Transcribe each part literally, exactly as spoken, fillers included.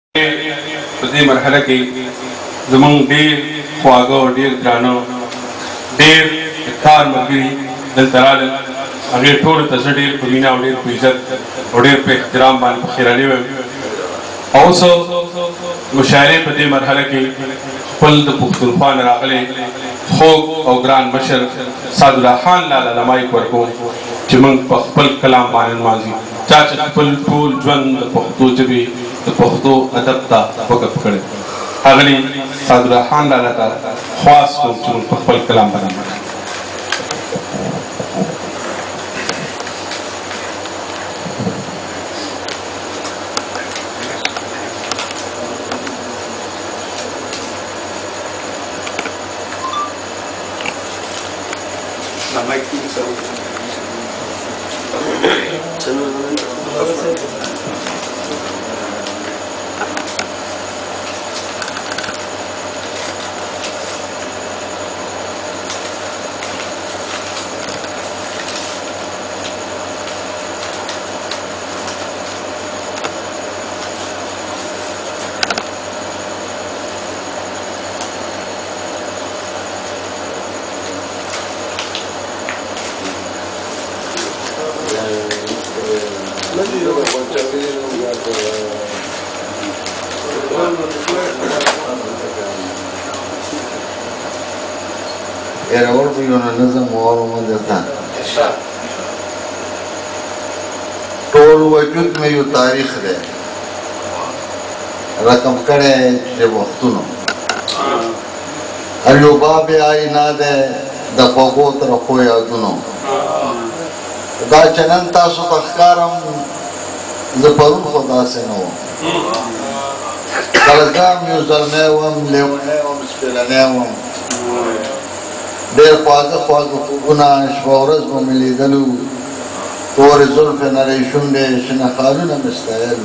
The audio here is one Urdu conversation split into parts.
په دې مرحله کې زمونږ ډېر خواږه او ډېر درانه ډېر کار ملګري دلته راغلل هغې ټولو ته زه ډېر په مینه او ډېر په عزت او ډېر په احترام باندې پخیرانې وایم او اوس مشاعرې په دې مرحله کې خپل د پښتونخوا نه راغلی خوږ او ګران مشر سعدالله خان لاله له مایک ورکوم چې موږ په خپل کلام باندې نمانځي چا چې خپل ټول ژوند د پښتو ژبې د پښتو ادب ته وقف کړی ښاغلي سعدالله خان لاله ته خواست کوم چې موږ په خپل کلام باندې Era orbu yunanizm orumu destan. Tol वजूद में यो तारीख है रकम करे जे वक्तुनो हर यो बाबे आई ना दे दफगो तरफो यादुनो दा चनन तासु तखकारम ज़परुन खुदा से नो कलगाम यो ज़लमेवम लेवनेवम स्पेलनेवम ډېر خواږه خواږه خوبونه شپه ورځ به مې لیدلو تورې زلفې نرۍ شونډې شنه خالونه مې ستایل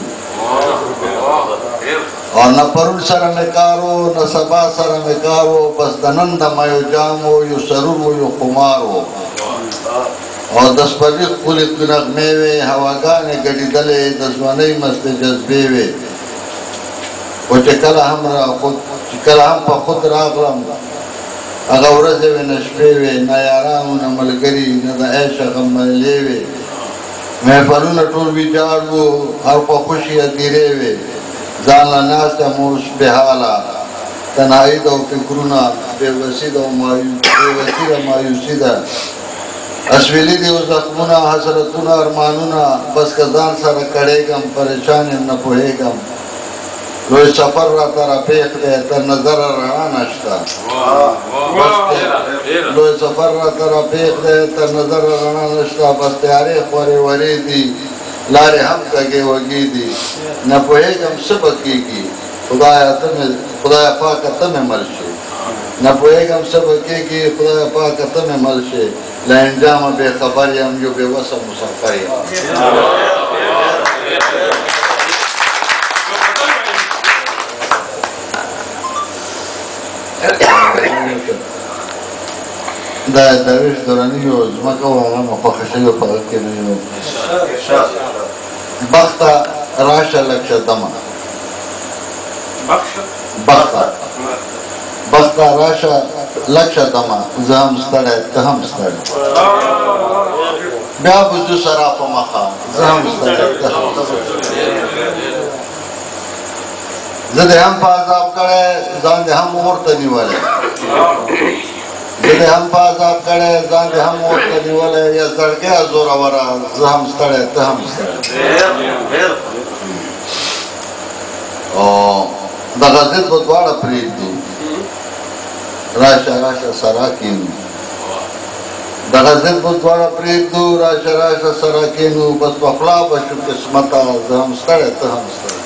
او نه پرون سره مې کار و نه سبا سره مې کار و بس د نن دمه یو جام و یو سرور و یو خمار و او د سپرلي ښکلې نغمې وې هواګانې ګډېدلې د ځوانۍ مستې جذبې وې خو چې کله هم را خود چې کله هم په خود راغلم هغه ورځې وې نه شپې وې نه یاران نه ملګري نه د عیش غملې وې محفلونه ټول ویجاړ وو هر خوا خوشي هدیرې وې ځان له ناست یم اوس بېحاله تنهایي ده او فکرونه بېوسي ده او بېوسي ده مایوسي ده اسویلي دي او زخمونه حسرتونه ارمانونه بس که ځان سره کړېږم پریشان یم نه پوهېږم لوی سفر را ته راپېښ دی تر نظره رڼا نشته لوی سفر را ته راپېښ دی تر نظره رڼا نشته بس تیارې خورې ورې دي لارې هم کږې وږې دي نه پوهېږم څه به کېږي خدایه ته مې خدایه پاکه ته مې مل شي نه پوهېږم څه به کېږي خدایه پاکه ته مې مل شي له انجامه بې خبر یم یو بېوسه مسافر یم دا درویش دورانی یو ځمکه وه هغه مې خوښه شوې په هغه کې یو بخته راشه لکشه دمه بخته بخته راشه لکشه دمه زه هم ستړی ته هم ستړی بیا به ځو سره په مخه زه هم ستړی ته هم زه دې هم په عذاب کړی ځان دې هم ورته نیولی زه دې هم په عذاب کړی ځان دې هم ورته نیولی یا زړګی زوروره زه هم ستړی ته هم ستړی او دغه ضد به دواړه پرېږدو راشه راشه سره کښېنو دغه ضد به دواړه پرېږدو راشه راشه سره کښېنو بس په خوله به شو قسمته زه هم ستړی ته هم ستړی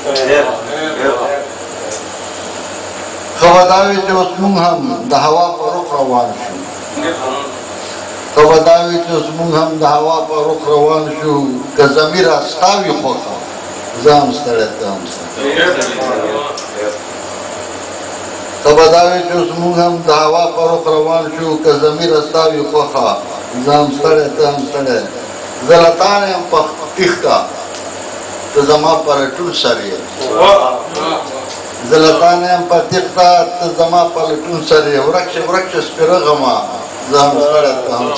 ښه به دا وي چې اوس موږ هم د هوا په رخ روان شو ښه به دا وي چې اوس موږ هم د هوا په رخ روان شو که زمي را ستا وي خوښه زه هم ستړی ته هم ستړی ښه به دا وي چې اوس موږ هم د هوا په رخ روان شو که زمي را ستا وي خوښه زه هم ستړی ته هم ستړی زه له تا نه یم په تېښته ته زما پر ټول سر یې زلطان یم په تیغتا ته زما پلټون سرې ورک شه ورک شه سپېره غمه زه هم ستړی ته هم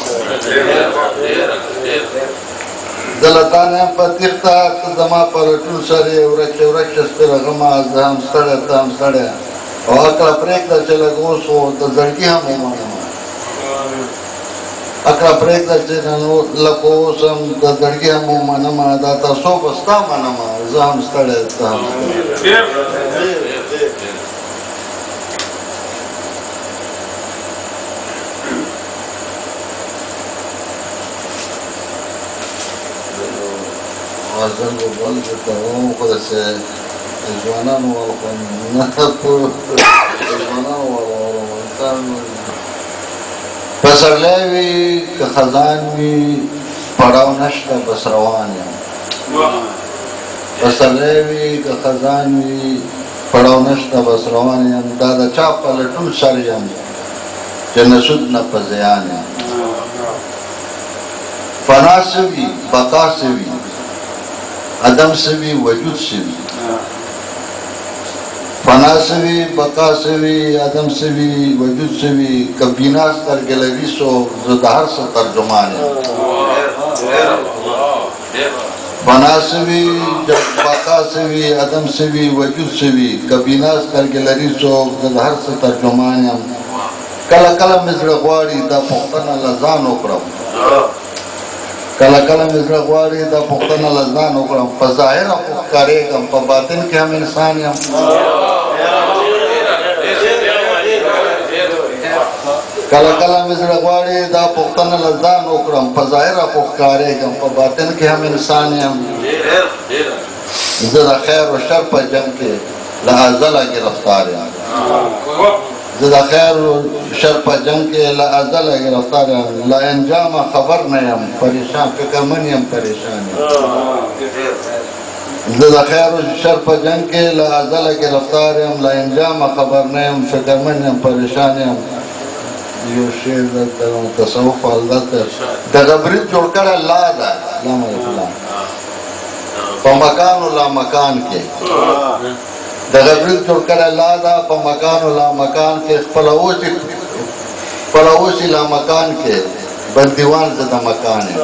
زلطان یم په تیغتا ته زما پلټون سرې ورک شه ورک شه سپېره غمه زه هم ستړی ته هم ستړی او عقله پرېږده چې لږ اوس و د زړګي هم ومنم عقله پرېږده چې لږ اوس هم د زړګي هم ومنم دا تاسو به ستا منم زه هم ستړی ته هم غزل و بل بتاوم خو داسې ځوانانو والخوند نه ځوانانو والخوند پسرلی وي که خزان وي پړاو نشته بس روان یم پسرلی وي که خزان وي پړاو نشته بس روان یم دا د چا پلټون سر یم چې نسود نه په زیان یم فنا سوي بقا سوي عدم سوي وجود سوي فنا سوي بقا سوي عدم سوي وجود سوي کبینا سترګې لوي سو زه د هر څه ترجمان یم فنا سوي بقا سوي عدم سوي وجود سوي کبینا سترګې لري سو زه د هر څه ترجمان یم کله کله مې زړه غواړي دا پوښتنه له ځان وکړم کله کله مې زړه غواړي دا پوښتنه له ځان وکړم په ظاهره خو ښکارېږم په باطن کې هم انسان یم کله کله مې زړه غواړي دا پوښتنه له ځان وکړم په ظاهره خو ښکارېږم په باطن کې هم انسان یم زه د خیر و شر په جنګ کې له ازله ګرفتار یم زه د خیر و شر په جنګ کې له ازله ګرفتار یم له انجامه خبر نه یم پریشان فکرمن یم پریشان یم زه د خیر و شر په جنګ کې له ازله ګرفتار یم له انجامه خبر نه یم فکرمن یم پریشان یم یو شعر دلته تصوف حالت دغه برید جوړ کړی لا ده لام الفلام په مکان و لا مکان کې دغه برید جوړ کړی لا ده په مکان و لا مکان کې خپله اوسي خپله اوسي لا مکان کې بندیوان زه د مکان یم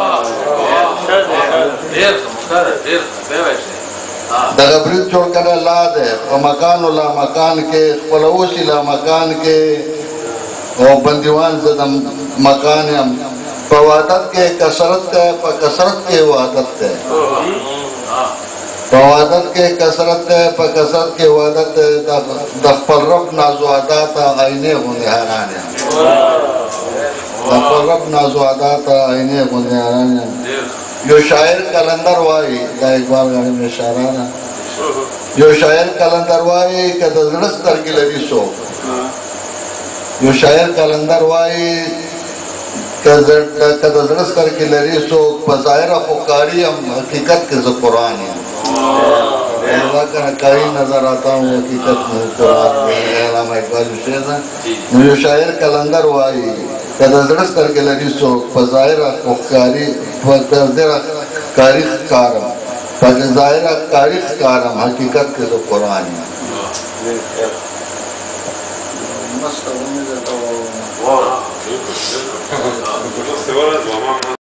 دغه برید جوړ کړی لا ده په مکان و لا مکان کې خپله اوسي لا مکان کې او بندیوان زه د مکان یم په وحدت کې کثرت دی په کثرت کې وحدت دی په وحدت کې کثرت دی په کثرت کې وحدت دی د خپل رب نازو ادا ته آینې غوندې حیران یم د خپل رب نازو ادا ته آینې غوندې حیران یم یو شاعر کلندر وایي دا اقبال غاړې مې اشاره ده یو شاعر کلندر وایي که د زړه سترګې لري څوک یو شاعر کلندر وایي که د زړه سترګې لري څوک په ظاهره خو کاري یم حقیقت کې زه قرآن یم اللہ کا کاری نظر آتا ہوں حقیقت میں قرآن میں علامہ اقبال شعر ده نو یو شاعر کلندر وایي که د زړه سترګې لري څوک په ظاهره خو ښکاري په ظاهره ښکاري ښکارم په ظاهره ښکاري ښکارم حقیقت کې زه قرآن یم مست